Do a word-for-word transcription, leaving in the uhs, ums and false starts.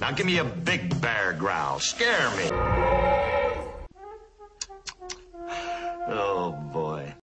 Now give me a big bear growl. Scare me.